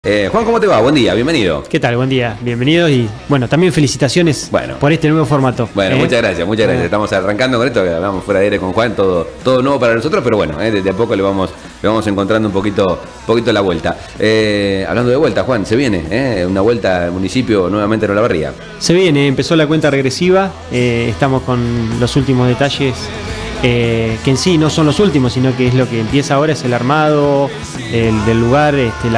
Juan, ¿cómo te va? Buen día, bienvenido. ¿Qué tal? Buen día, bienvenidos y bueno, también felicitaciones por este nuevo formato. Bueno, muchas gracias, muchas gracias. Estamos arrancando con esto, que hablamos fuera de aire con Juan, todo nuevo para nosotros, pero bueno, desde a poco le vamos encontrando un poquito la vuelta. Hablando de vuelta, Juan, se viene una vuelta al municipio nuevamente en Olavarría. Se viene, empezó la cuenta regresiva, estamos con los últimos detalles. Que en sí no son los últimos, sino que es lo que empieza ahora, es el armado del lugar,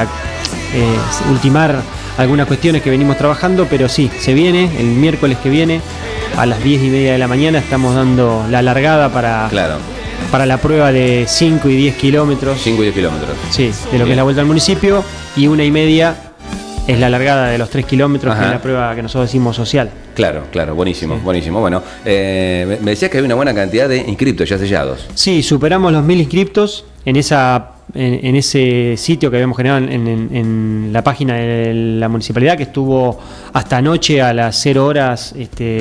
ultimar algunas cuestiones que venimos trabajando, pero sí, se viene, el miércoles que viene, a las 10:30 de la mañana, estamos dando la largada para la prueba de 5 y 10 kilómetros. 5 y 10 kilómetros. Sí, de lo que es la vuelta al municipio, y 1:30 es la largada de los 3 kilómetros, que es la prueba que nosotros decimos social. Claro, buenísimo, buenísimo. Bueno, me decías que hay una buena cantidad de inscriptos ya sellados. Sí, superamos los 1000 inscriptos en ese sitio que habíamos generado en la página de la municipalidad, que estuvo hasta anoche a las 0 horas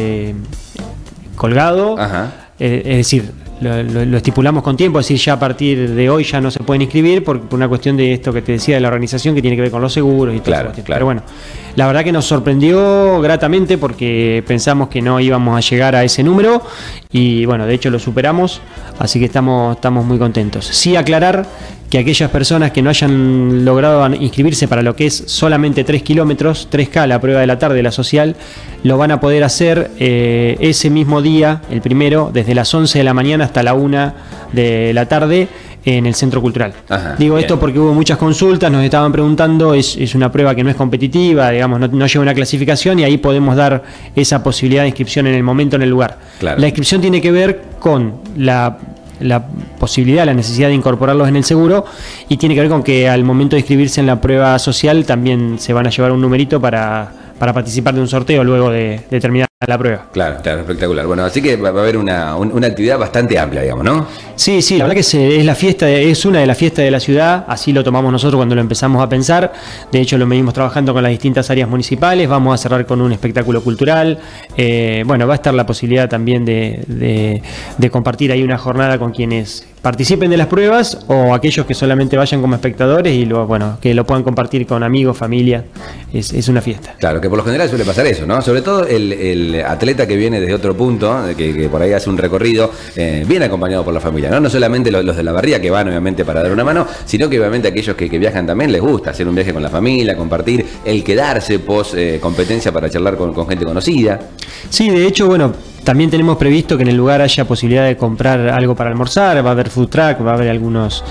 colgado. Es decir, lo estipulamos con tiempo, es decir, ya a partir de hoy ya no se pueden inscribir por una cuestión de esto que te decía de la organización, que tiene que ver con los seguros y todo eso. Pero bueno, la verdad que nos sorprendió gratamente porque pensamos que no íbamos a llegar a ese número y bueno, de hecho lo superamos, así que estamos muy contentos. Sí, aclarar que aquellas personas que no hayan logrado inscribirse para lo que es solamente 3 kilómetros, 3K, la prueba de la tarde, la social, lo van a poder hacer ese mismo día, el primero, desde las 11 de la mañana hasta la 1 de la tarde en el Centro Cultural. Digo esto porque hubo muchas consultas, nos estaban preguntando, es una prueba que no es competitiva, digamos, no lleva una clasificación y ahí podemos dar esa posibilidad de inscripción en el momento, en el lugar. La inscripción tiene que ver con la posibilidad, la necesidad de incorporarlos en el seguro, y tiene que ver con que al momento de inscribirse en la prueba social también se van a llevar un numerito para participar de un sorteo luego de terminar la prueba. Claro, espectacular. Bueno, así que va a haber una actividad bastante amplia, digamos, ¿no? Sí, la verdad que es la fiesta, es una de las fiestas de la ciudad, así lo tomamos nosotros cuando lo empezamos a pensar. De hecho, lo venimos trabajando con las distintas áreas municipales, vamos a cerrar con un espectáculo cultural. Bueno, va a estar la posibilidad también de compartir ahí una jornada con quienes participen de las pruebas o aquellos que solamente vayan como espectadores y que lo puedan compartir con amigos, familia. Es una fiesta. Claro, que por lo general suele pasar eso, ¿no? Sobre todo el atleta que viene desde otro punto, que por ahí hace un recorrido, viene acompañado por la familia, ¿no? No solamente los de la barría que van obviamente para dar una mano, sino que obviamente aquellos que viajan también les gusta hacer un viaje con la familia, compartir, el quedarse post competencia para charlar con gente conocida. Sí, de hecho, bueno, también tenemos previsto que en el lugar haya posibilidad de comprar algo para almorzar, va a haber food truck, va a haber algunos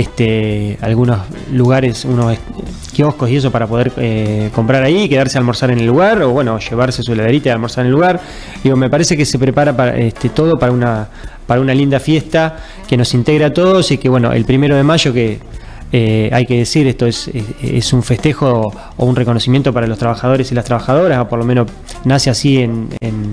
lugares, unos kioscos y eso para poder comprar ahí, quedarse a almorzar en el lugar o bueno, llevarse su heladerita y almorzar en el lugar. Digo, me parece que se prepara todo para una linda fiesta que nos integra a todos y que bueno, el 1 de mayo que hay que decir, esto es un festejo o un reconocimiento para los trabajadores y las trabajadoras, o por lo menos nace así en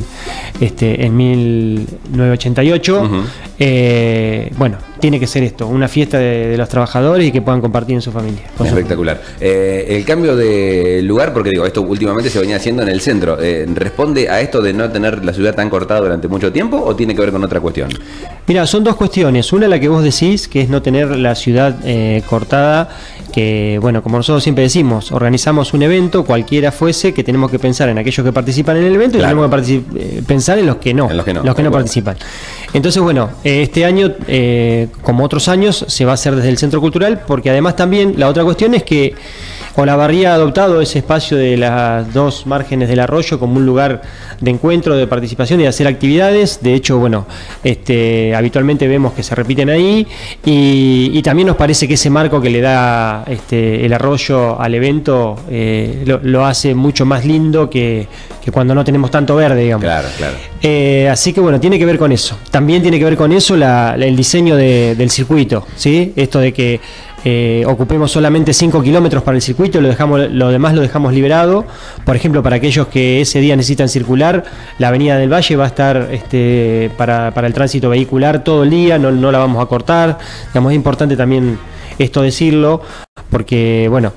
1988. Bueno, tiene que ser esto, una fiesta de los trabajadores y que puedan compartir en su familia. Espectacular. El cambio de lugar, porque digo, esto últimamente se venía haciendo en el centro, ¿responde a esto de no tener la ciudad tan cortada durante mucho tiempo o tiene que ver con otra cuestión? Mira, son dos cuestiones. Una, la que vos decís, que es no tener la ciudad cortada, que bueno, como nosotros siempre decimos, organizamos un evento, cualquiera fuese, que tenemos que pensar en aquellos que participan en el evento y tenemos que pensar en los que no participan. Entonces, bueno, este año, como otros años, se va a hacer desde el Centro Cultural, porque además también la otra cuestión es que Olavarría ha adoptado ese espacio de las dos márgenes del arroyo como un lugar de encuentro, de participación y de hacer actividades. De hecho, bueno, habitualmente vemos que se repiten ahí y también nos parece que ese marco que le da el arroyo al evento lo hace mucho más lindo que cuando no tenemos tanto verde, digamos. Claro. Así que bueno, tiene que ver con eso. También tiene que ver con eso el diseño del circuito, ¿sí? Esto de que ocupemos solamente 5 kilómetros para el circuito, lo demás lo dejamos liberado. Por ejemplo, para aquellos que ese día necesitan circular, la avenida del Valle va a estar para el tránsito vehicular todo el día, no la vamos a cortar. Digamos, es importante también esto decirlo, porque bueno,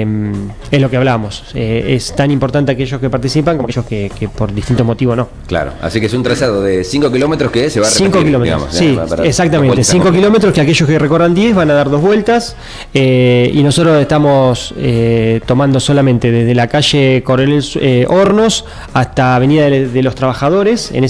es lo que hablábamos, es tan importante aquellos que participan como aquellos que por distintos motivos no. Claro, así que es un trazado de 5 kilómetros que se va a repetir. 5 kilómetros, digamos, sí, exactamente, 5 kilómetros que aquellos que recorran 10 van a dar 2 vueltas, y nosotros estamos tomando solamente desde la calle Coronel Hornos hasta Avenida de los Trabajadores, en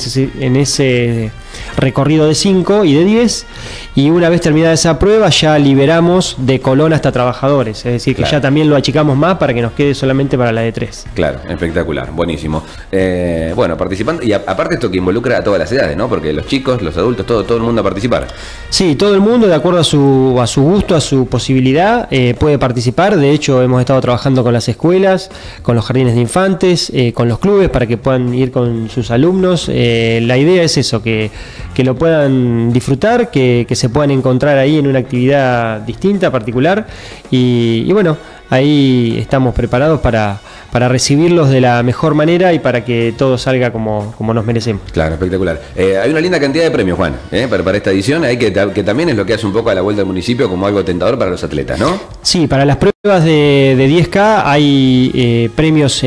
ese recorrido de 5 y de 10, y una vez terminada esa prueba ya liberamos de Colón hasta Trabajadores, es decir, que ya también lo achicamos más para que nos quede solamente para la de 3. Claro, espectacular, buenísimo. Bueno, participando, y aparte esto que involucra a todas las edades, ¿no? Porque los chicos, los adultos, todo el mundo a participar. Sí, todo el mundo, de acuerdo a su gusto, a su posibilidad, puede participar. De hecho, hemos estado trabajando con las escuelas, con los jardines de infantes, con los clubes para que puedan ir con sus alumnos. La idea es eso, que lo puedan disfrutar, que se puedan encontrar ahí en una actividad distinta, particular, y bueno, ahí estamos preparados para recibirlos de la mejor manera y para que todo salga como nos merecemos. Claro, espectacular. Hay una linda cantidad de premios, Juan, para esta edición, que también es lo que hace un poco a la vuelta del municipio como algo tentador para los atletas, ¿no? Sí, para las pruebas de 10K hay premios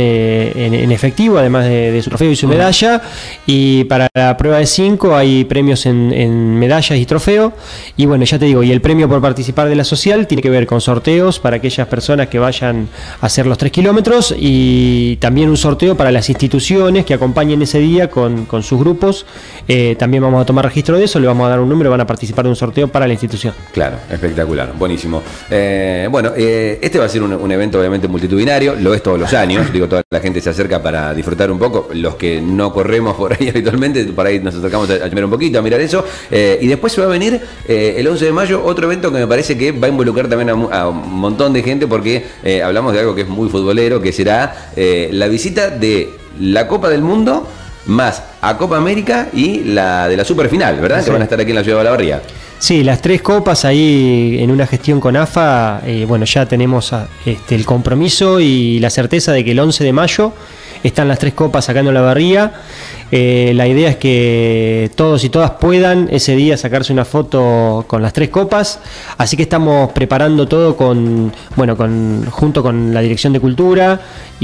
en efectivo, además de su trofeo y su medalla, y para la prueba de 5 hay premios en medallas y trofeo, y bueno, ya te digo, y el premio por participar de la social tiene que ver con sorteos para aquellas personas que vayan a hacer los 3 kilómetros, y también un sorteo para las instituciones que acompañen ese día con sus grupos. También vamos a tomar registro de eso, le vamos a dar un número, van a participar de un sorteo para la institución. Claro, espectacular, buenísimo. Bueno, este va a ser un evento obviamente multitudinario, lo es todos los años, digo, toda la gente se acerca para disfrutar un poco, los que no corremos por ahí habitualmente, por ahí nos acercamos a mirar un poquito, a mirar eso, y después se va a venir el 11 de mayo otro evento que me parece que va a involucrar también a un montón de gente, porque hablamos de algo que es muy futbolero, que será la visita de la Copa del Mundo más a Copa América y la de la Superfinal, ¿verdad? Sí. Que van a estar aquí en la ciudad de Olavarría. Sí, las 3 copas ahí en una gestión con AFA, bueno, ya tenemos el compromiso y la certeza de que el 11 de mayo están las 3 copas acá en Olavarría. La idea es que todos y todas puedan ese día sacarse una foto con las 3 copas, así que estamos preparando todo junto con la Dirección de Cultura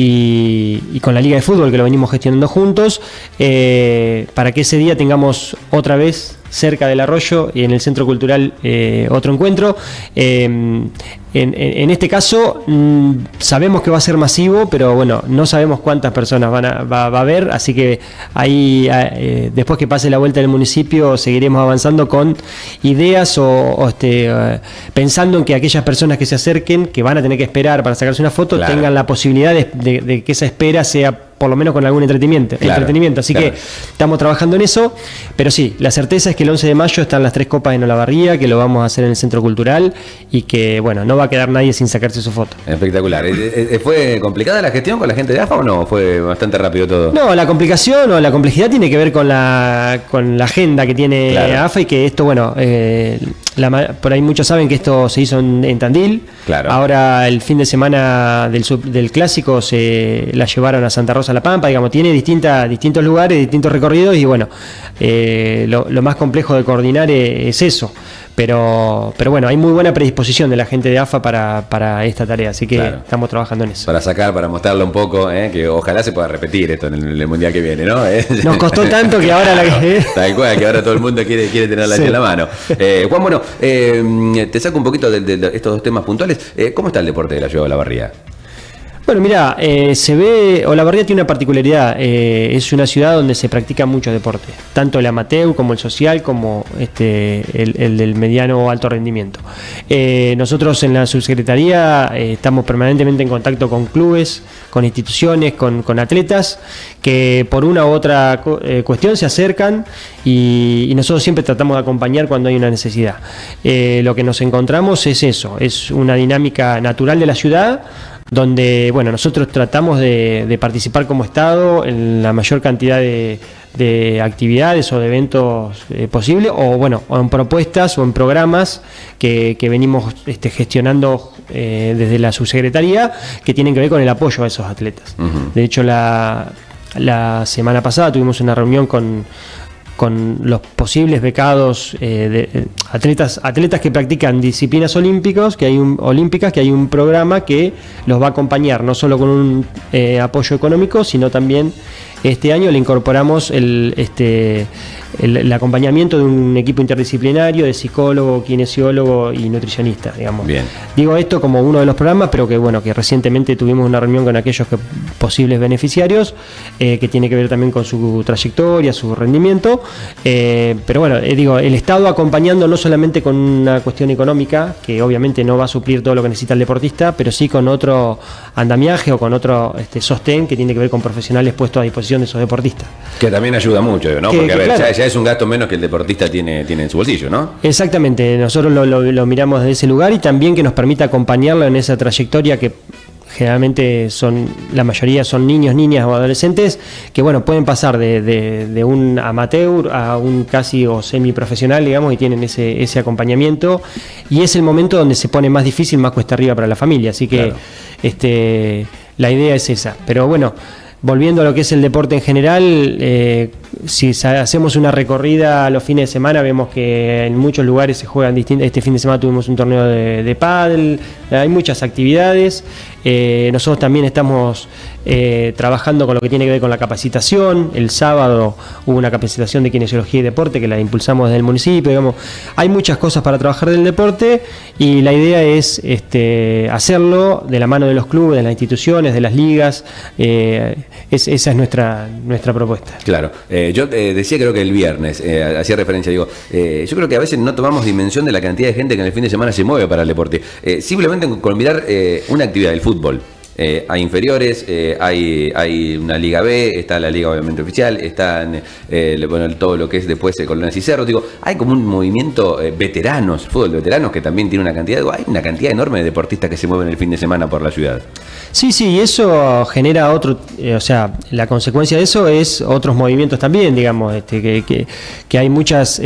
y con la Liga de Fútbol, que lo venimos gestionando juntos, para que ese día tengamos otra vez cerca del Arroyo y en el Centro Cultural otro encuentro. En este caso sabemos que va a ser masivo, pero bueno, no sabemos cuántas personas va a haber, así que ahí después que pase la vuelta del municipio seguiremos avanzando con ideas pensando en que aquellas personas que se acerquen, que van a tener que esperar para sacarse una foto, claro, tengan la posibilidad de que esa espera sea por lo menos con algún entretenimiento. Así que estamos trabajando en eso, pero sí, la certeza es que el 11 de mayo están las 3 copas en Olavarría, que lo vamos a hacer en el Centro Cultural y que, bueno, no va a quedar nadie sin sacarse su foto. Espectacular. ¿Fue complicada la gestión con la gente de AFA o no? ¿Fue bastante rápido todo? No, la complicación o la complejidad tiene que ver con la agenda que tiene AFA, y que esto, bueno, por ahí muchos saben que esto se hizo en Tandil. Claro. Ahora el fin de semana del clásico se la llevaron a Santa Rosa La Pampa, digamos, tiene distintos lugares, distintos recorridos, y bueno, lo más complejo de coordinar es eso. Pero bueno, hay muy buena predisposición de la gente de AFA para esta tarea, así que estamos trabajando en eso. Para mostrarlo un poco, que ojalá se pueda repetir esto en el Mundial que viene, ¿no? Nos costó tanto que ahora tal cual, que ahora todo el mundo quiere tenerla en la mano. Juan, bueno, te saco un poquito de estos dos temas puntuales. ¿Cómo está el deporte de la ciudad de Olavarría? Bueno, mira, Olavarría tiene una particularidad, es una ciudad donde se practica mucho deporte, tanto el amateur como el social, como el del mediano o alto rendimiento. Nosotros en la subsecretaría estamos permanentemente en contacto con clubes, con instituciones, con atletas, que por una u otra cuestión se acercan y nosotros siempre tratamos de acompañar cuando hay una necesidad. Lo que nos encontramos es eso, es una dinámica natural de la ciudad, donde, bueno, nosotros tratamos de participar como Estado en la mayor cantidad de actividades o de eventos posible, o en propuestas o en programas que venimos gestionando desde la subsecretaría, que tienen que ver con el apoyo a esos atletas. De hecho, la semana pasada tuvimos una reunión con con los posibles becados atletas que practican disciplinas olímpicas, que hay un programa que los va a acompañar, no solo con un apoyo económico, sino también este año le incorporamos el acompañamiento de un equipo interdisciplinario de psicólogo, kinesiólogo y nutricionista, digamos. Bien. Digo esto como uno de los programas, pero que bueno, que recientemente tuvimos una reunión con aquellos posibles beneficiarios, que tiene que ver también con su trayectoria, su rendimiento, pero bueno, digo, el Estado acompañando no solamente con una cuestión económica, que obviamente no va a suplir todo lo que necesita el deportista, pero sí con otro andamiaje o con otro sostén que tiene que ver con profesionales puestos a disposición de esos deportistas. Que también ayuda mucho, ¿no? Porque a ver, claro, ya es un gasto menos que el deportista tiene en su bolsillo, ¿no? Exactamente, nosotros lo miramos desde ese lugar y también que nos permita acompañarlo en esa trayectoria que generalmente la mayoría son niños, niñas o adolescentes que bueno, pueden pasar de un amateur a un casi o semiprofesional, digamos, y tienen ese acompañamiento, y es el momento donde se pone más difícil, más cuesta arriba para la familia, así que claro, la idea es esa, pero bueno, volviendo a lo que es el deporte en general, si hacemos una recorrida a los fines de semana, vemos que en muchos lugares se juegan distintos. Este fin de semana tuvimos un torneo de pádel, hay muchas actividades. Nosotros también estamos trabajando con lo que tiene que ver con la capacitación. El sábado hubo una capacitación de kinesiología y deporte que la impulsamos desde el municipio. Digamos, hay muchas cosas para trabajar del deporte y la idea es hacerlo de la mano de los clubes, de las instituciones, de las ligas. Esa es nuestra propuesta. Claro. Yo decía, creo que el viernes, hacía referencia, digo, yo creo que a veces no tomamos dimensión de la cantidad de gente que en el fin de semana se mueve para el deporte. Simplemente con mirar una actividad del fútbol. Hay inferiores, hay una liga B, está la liga obviamente oficial, está todo lo que es después Colones y Cerro. Digo, hay como un movimiento veteranos, fútbol de veteranos, que también tiene una cantidad, hay una cantidad enorme de deportistas que se mueven el fin de semana por la ciudad. Sí, y eso genera otro, o sea, la consecuencia de eso es otros movimientos también, digamos, que hay muchas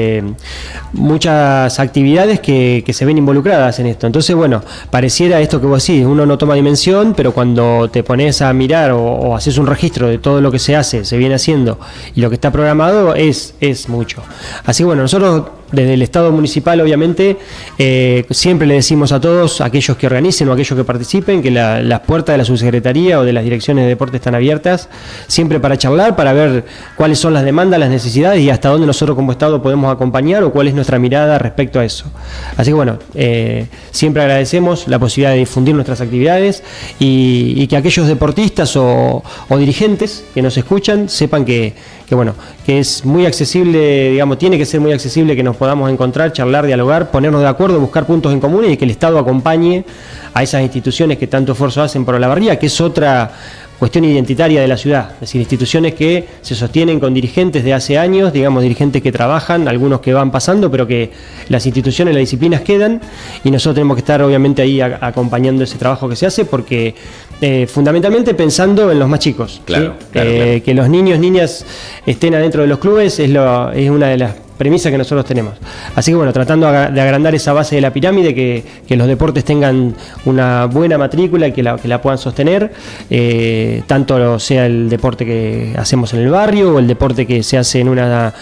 actividades que se ven involucradas en esto. Entonces, bueno, pareciera esto que vos decís, uno no toma dimensión, pero cuando te pones a mirar o haces un registro de todo lo que se viene haciendo y lo que está programado es mucho. Así que bueno, nosotros desde el Estado municipal, obviamente, siempre le decimos a todos, aquellos que organicen o aquellos que participen, que las puertas de la subsecretaría o de las direcciones de deporte están abiertas, siempre para charlar, para ver cuáles son las demandas, las necesidades y hasta dónde nosotros como Estado podemos acompañar o cuál es nuestra mirada respecto a eso. Así que bueno, siempre agradecemos la posibilidad de difundir nuestras actividades y que aquellos deportistas o dirigentes que nos escuchan sepan que es muy accesible, digamos, tiene que ser muy accesible que nos podamos encontrar, charlar, dialogar, ponernos de acuerdo, buscar puntos en común y que el Estado acompañe a esas instituciones que tanto esfuerzo hacen por la barría, que es otra cuestión identitaria de la ciudad, es decir, instituciones que se sostienen con dirigentes de hace años, digamos, dirigentes que trabajan, algunos que van pasando, pero que las instituciones, las disciplinas quedan y nosotros tenemos que estar obviamente ahí acompañando ese trabajo que se hace porque fundamentalmente pensando en los más chicos, claro, ¿sí? Claro. Que los niños, niñas estén adentro de los clubes es una de las premisa que nosotros tenemos. Así que bueno, tratando de agrandar esa base de la pirámide, que los deportes tengan una buena matrícula y que la puedan sostener, tanto sea el deporte que hacemos en el barrio o el deporte que se hace en una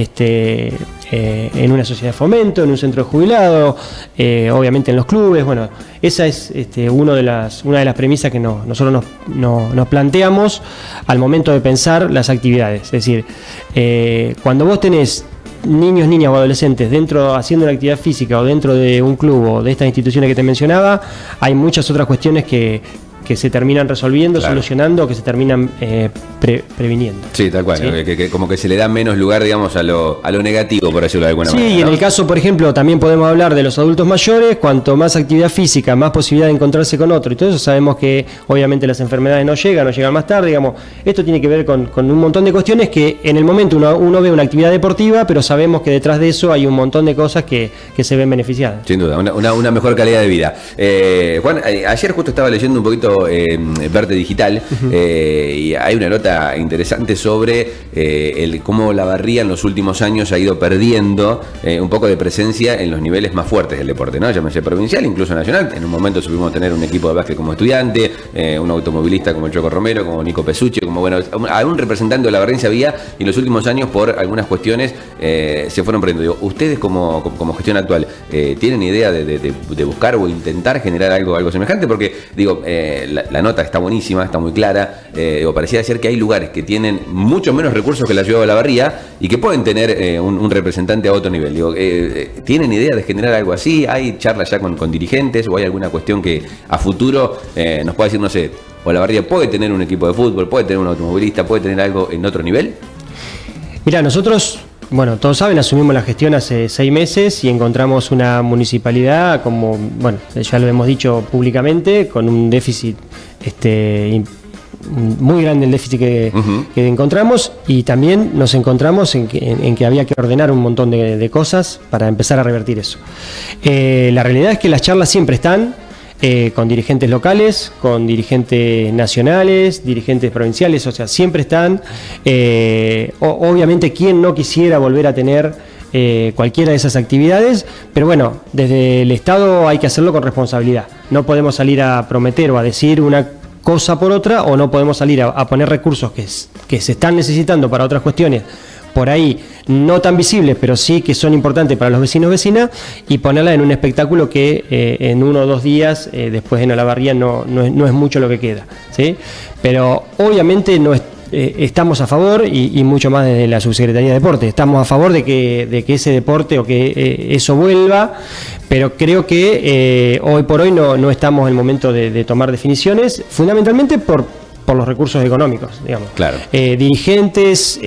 sociedad de fomento, en un centro de jubilados, obviamente en los clubes. Bueno, esa es una de las premisas que nosotros nos planteamos al momento de pensar las actividades. Es decir, cuando vos tenés niños, niñas o adolescentes haciendo una actividad física o dentro de un club o de estas instituciones que te mencionaba, hay muchas otras cuestiones que se terminan resolviendo, claro, solucionando, que se terminan previniendo. Sí, tal cual, ¿sí? Que como que se le da menos lugar, digamos, a lo negativo, por decirlo de alguna manera. Sí, y en el caso, por ejemplo, también podemos hablar de los adultos mayores, cuanto más actividad física, más posibilidad de encontrarse con otro, y todo eso sabemos que obviamente las enfermedades no llegan más tarde, digamos, esto tiene que ver con un montón de cuestiones que en el momento uno ve una actividad deportiva, pero sabemos que detrás de eso hay un montón de cosas que se ven beneficiadas. Sin duda, una mejor calidad de vida. Juan, ayer justo estaba leyendo un poquito diario Verde Digital, y hay una nota interesante sobre cómo Olavarría en los últimos años ha ido perdiendo un poco de presencia en los niveles más fuertes del deporte, ¿no? Llámese provincial, incluso nacional. En un momento supimos tener un equipo de básquet como Estudiante, un automovilista como el Choco Romero, como Nico Pesucci, como bueno, algún representante de Olavarrense había, y en los últimos años por algunas cuestiones se fueron perdiendo. Digo, ustedes como gestión actual, ¿tienen idea de buscar o intentar generar algo semejante? Porque digo, la nota está buenísima, está muy clara, parecía ser que hay lugares que tienen mucho menos recursos que la ciudad de Olavarría y que pueden tener un representante a otro nivel. Digo, ¿tienen idea de generar algo así? ¿Hay charlas ya con dirigentes o hay alguna cuestión que a futuro nos pueda decir, no sé, Olavarría puede tener un equipo de fútbol, puede tener un automovilista, puede tener algo en otro nivel? Mira, nosotros, bueno, todos saben, asumimos la gestión hace 6 meses y encontramos una municipalidad como, bueno, ya lo hemos dicho públicamente, con un déficit muy grande, el déficit que encontramos, y también nos encontramos en que había que ordenar un montón de cosas para empezar a revertir eso. La realidad es que las charlas siempre están, con dirigentes locales, con dirigentes nacionales, dirigentes provinciales, o sea, siempre están. Obviamente, ¿quién no quisiera volver a tener cualquiera de esas actividades? Pero bueno, desde el Estado hay que hacerlo con responsabilidad. No podemos salir a prometer o a decir una cosa por otra, o no podemos salir a poner recursos que se están necesitando para otras cuestiones, por ahí no tan visibles, pero sí que son importantes para los vecinos y vecinas, y ponerla en un espectáculo que en 1 o 2 días, después en Olavarría no es mucho lo que queda, ¿sí? Pero obviamente estamos a favor, y mucho más desde la Subsecretaría de Deporte, estamos a favor de que ese deporte o que eso vuelva, pero creo que hoy por hoy no estamos en el momento de tomar definiciones, fundamentalmente por los recursos económicos, digamos. Claro. Dirigentes,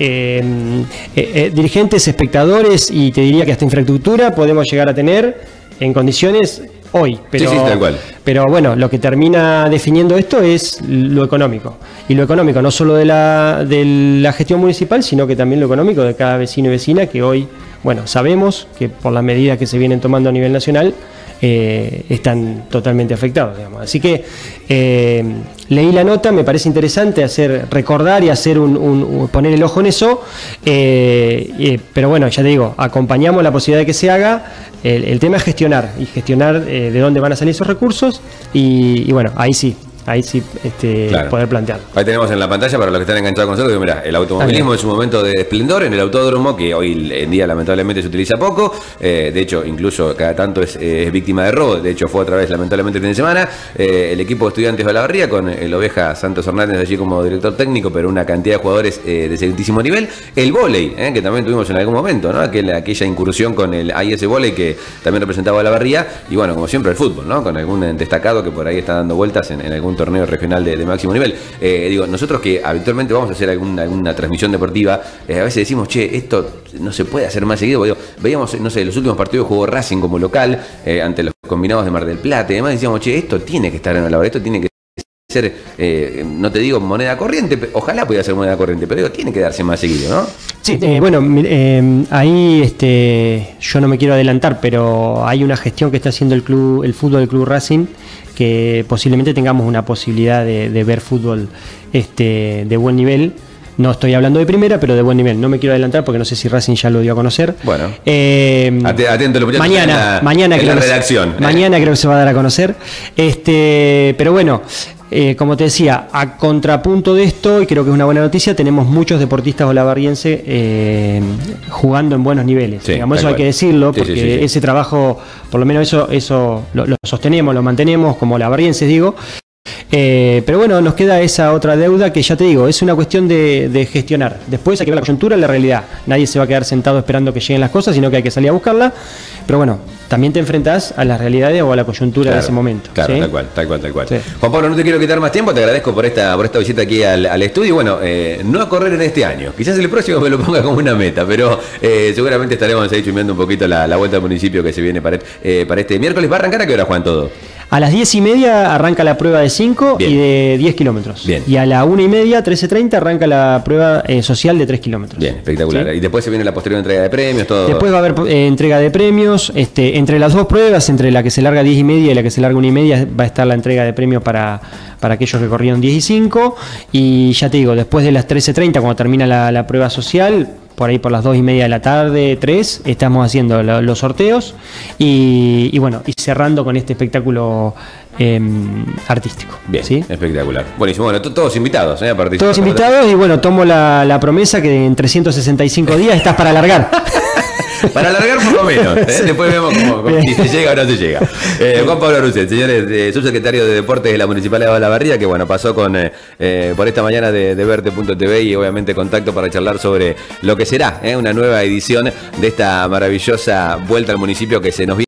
espectadores, y te diría que hasta infraestructura podemos llegar a tener en condiciones hoy, pero, sí, tal cual. Pero bueno, lo que termina definiendo esto es lo económico, y lo económico no solo de la gestión municipal, sino que también lo económico de cada vecino y vecina, que hoy, bueno, sabemos que por las medidas que se vienen tomando a nivel nacional están totalmente afectados, digamos. Así que leí la nota, me parece interesante recordar y hacer poner el ojo en eso, pero bueno, ya te digo, acompañamos la posibilidad de que se haga. El tema es gestionar de dónde van a salir esos recursos, y bueno, ahí sí claro, poder plantearlo. Ahí tenemos en la pantalla, para los que están enganchados con nosotros, mira, el automovilismo en su momento de esplendor en el autódromo, que hoy en día lamentablemente se utiliza poco, de hecho incluso cada tanto es víctima de robo, de hecho fue otra vez lamentablemente el fin de semana, el equipo de Estudiantes de Olavarría con el Oveja Santos Hernández allí como director técnico, pero una cantidad de jugadores de excelentísimo nivel, el vóley, que también tuvimos en algún momento, ¿no? Aquella incursión con el AIS Vóley que también representaba a Olavarría, y bueno, como siempre el fútbol, ¿no? Con algún destacado que por ahí está dando vueltas en algún torneo regional de máximo nivel. Digo, nosotros que habitualmente vamos a hacer alguna transmisión deportiva, a veces decimos, che, esto no se puede hacer más seguido. Digo, veíamos, no sé, los últimos partidos jugó Racing como local ante los combinados de Mar del Plata, y además decíamos, che, esto tiene que estar en Olavarría, esto tiene que ser, no te digo moneda corriente, ojalá pudiera ser moneda corriente, pero digo, tiene que darse más seguido, ¿no? Sí, bueno, ahí yo no me quiero adelantar, pero hay una gestión que está haciendo el fútbol del Club Racing, que posiblemente tengamos una posibilidad de ver fútbol de buen nivel. No estoy hablando de primera, pero de buen nivel. No me quiero adelantar porque no sé si Racing ya lo dio a conocer. Bueno, atento, lo mañana en la redacción. Mañana creo que se va a dar a conocer. Pero bueno, como te decía, a contrapunto de esto, y creo que es una buena noticia, tenemos muchos deportistas olavarrienses jugando en buenos niveles. Sí, digamos, eso hay que decirlo, porque ese trabajo, por lo menos eso lo sostenemos, lo mantenemos como olavarrienses, digo. Pero bueno, nos queda esa otra deuda que, ya te digo, es una cuestión de gestionar. Después hay que ver la coyuntura y la realidad. Nadie se va a quedar sentado esperando que lleguen las cosas, sino que hay que salir a buscarla. Pero bueno, también te enfrentás a las realidades o a la coyuntura de ese momento. Claro, ¿sí? Tal cual. Sí. Juan Pablo, no te quiero quitar más tiempo, te agradezco por esta visita aquí al estudio. Bueno, no a correr en este año, quizás el próximo me lo ponga como una meta, pero seguramente estaremos ahí chumeando un poquito la vuelta al municipio que se viene para este miércoles. ¿Va a arrancar a qué hora, Juan, todo? A las 10:30 arranca la prueba de 5 y de 10 kilómetros. Bien. Y a la 1:30, 13:30, arranca la prueba social de 3 kilómetros. Bien, espectacular. ¿Sí? Y después se viene la posterior entrega de premios, todo. Después va a haber entrega de premios. Entre las dos pruebas, entre la que se larga 10:30 y la que se larga 1:30, va a estar la entrega de premios para aquellos que corrieron 10 y 5. Y ya te digo, después de las 13:30, cuando termina la prueba social, por ahí por las 2:30 de la tarde, 3, estamos haciendo los sorteos y bueno, y cerrando con este espectáculo artístico. Bien, ¿sí? Espectacular. Buenísimo. Bueno, todos invitados, a participar. Todos invitados y bueno, tomo la promesa que en 365 días estás para alargar. Para alargar por lo menos. Después vemos si se llega o no se llega. Juan Pablo Russell, señores, subsecretario de Deportes de la Municipalidad de Olavarría, que bueno, pasó por esta mañana de Verte.tv y obviamente contacto para charlar sobre lo que será una nueva edición de esta maravillosa vuelta al municipio que se nos viene.